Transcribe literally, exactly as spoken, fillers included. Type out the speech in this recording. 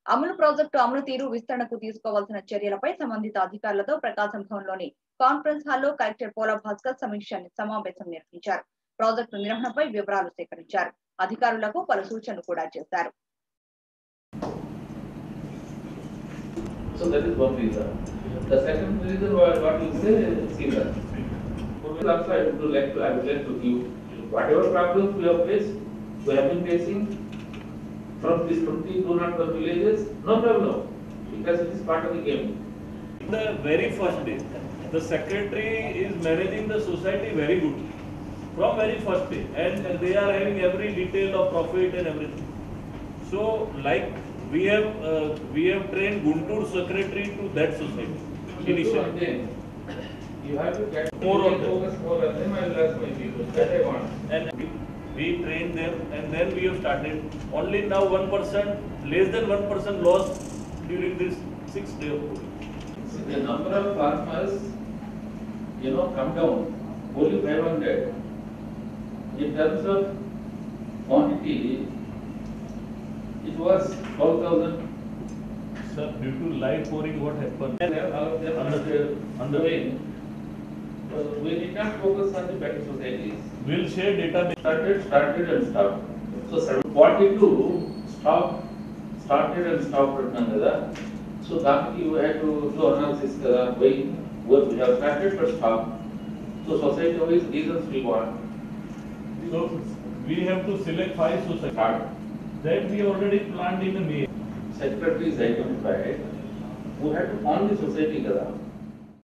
అమలు ప్రాజెక్టు అమలు తీరు విస్తరణకు తీసుకోవాల్సిన చర్యలపై సంబంధిత అధికారులతో ప్రకాశం భవన్లోని కాన్ఫరెన్స్ హాల్లో కలెక్టర్ పోల భాస్కర్ సమీక్ష సమావేశం నిర్వహించారు. ప్రాజెక్టు నిర్వహణపై వివరాలు సేకరించారు. అధికారులకు పలు సూచనలు కూడా చేశారు. So that is one reason. The second reason what, what you say is similar. Also, I would like to, I would like to give whatever problems we have faced, we have been facing from these twenty-two villages, no problem, because it is part of the game. The very first day, the secretary is managing the society very good from very first day, and they are having every detail of profit and everything. So, like we have uh, we have trained Guntur secretary to that society initially. You have to get more on focus more on them and less my people. That I want. And we, we trained them, and then we have started. Only now one percent, less than one percent loss during this six day of COVID. The number of farmers, you know, come down only five hundred. In terms of quantity, it was twelve thousand. Sir, due to live pouring, what happened? All of them Under- are under- doing. Uh, we did not focus on the better societies. We'll share database. Started, started and stopped. So forty-two stopped, started and stopped right now. So that you had to do analysis kada, why what we have started but stopped. So society wise reasons we want. So we have to select five societies. That we already planned in the May. Secretary is identified who had to form the society kada.